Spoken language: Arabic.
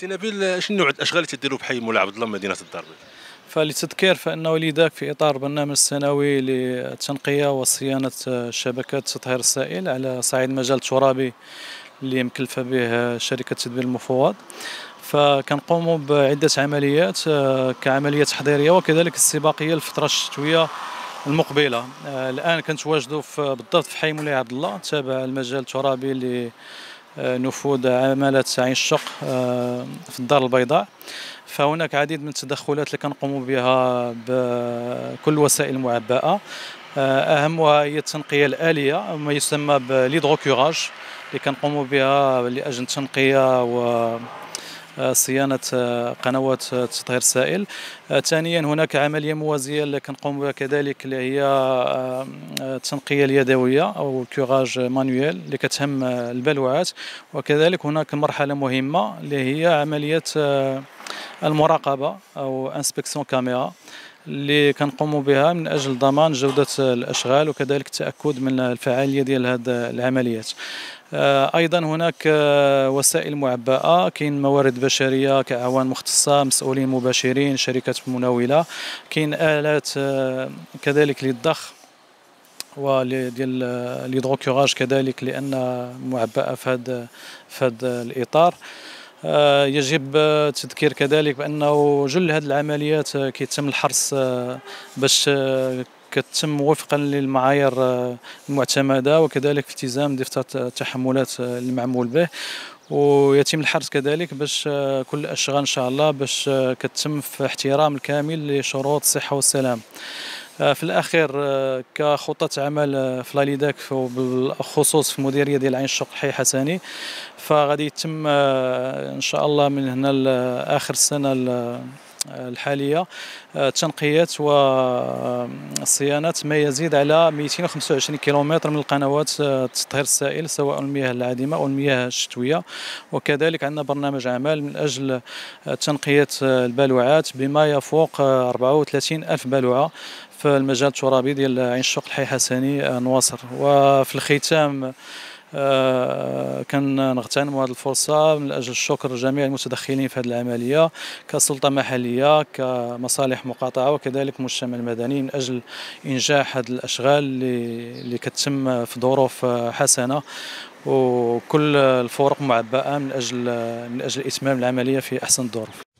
سي نبيل، شنو نوع الاشغال اللي تديروا بحي مولاي عبد الله مدينه الدار البيضاء؟ فللتذكير فإنه لذاك في إطار برنامج السنوي للتنقية وصيانة شبكات تطهير السائل على صعيد المجال الترابي اللي مكلفة به شركة تدبير المفوض، فكنقوموا بعدة عمليات كعملية تحضيرية وكذلك استباقية للفترة الشتوية المقبلة. الآن كنتواجدوا بالضبط في حي مولاي عبد الله تابع المجال الترابي لنفوذ عمالة عين الشق في الدار البيضاء. فهناك عديد من التدخلات اللي كنقوموا بها بكل الوسائل المعبأة، أهمها هي التنقية الآلية ما يسمى بالهيدروكوراج اللي كنقوموا بها لأجل التنقية وصيانة قنوات تطهير السائل. ثانيا هناك عملية موازية اللي كنقوم بها كذلك اللي هي التنقية اليدوية أو الكوراج مانويل اللي كتهم البلوعات. وكذلك هناك مرحلة مهمة اللي هي عملية المراقبة أو انسبكسيون كاميرا اللي كنقوموا بها من أجل ضمان جودة الأشغال وكذلك التأكد من الفعالية ديال هذه العمليات. أيضا هناك وسائل معبأة، كاين موارد بشرية كأعوان مختصة، مسؤولين مباشرين، شركات مناولة، كاين آلات كذلك للضخ وديال الهيدروكوراج كذلك لأن معبأة في هذا الإطار. يجب التذكير كذلك بأنه جل هذه العمليات كيتم الحرص باش كتم وفقا للمعايير المعتمدة وكذلك في التزام دفتر التحملات المعمول به، ويتم الحرص كذلك باش كل الأشغال إن شاء الله باش كتم في احترام الكامل لشروط الصحة والسلام. في الأخير كخطة عمل في لاليداك وبالخصوص في المديرية ديال عين الشق حي حسني، فغادي يتم إن شاء الله من هنا لآخر السنة الحالية تنقية وصيانة ما يزيد على 225 كيلومتر من القنوات تطهير السائل سواء المياه العادمة أو المياه الشتوية. وكذلك عندنا برنامج عمل من أجل تنقية البالوعات بما يفوق 34 ألف بالوعة في المجال الترابي ديال عين الشق الحي حسني نواصر. وفي الختام كنغتنم هذه الفرصة من أجل الشكر جميع المتدخلين في هذه العملية كسلطة محلية كمصالح مقاطعة وكذلك المجتمع المدني من أجل إنجاح هذه الأشغال اللي كتتم في ظروف حسنة وكل الفرق معبأة من أجل إتمام العملية في أحسن الظروف.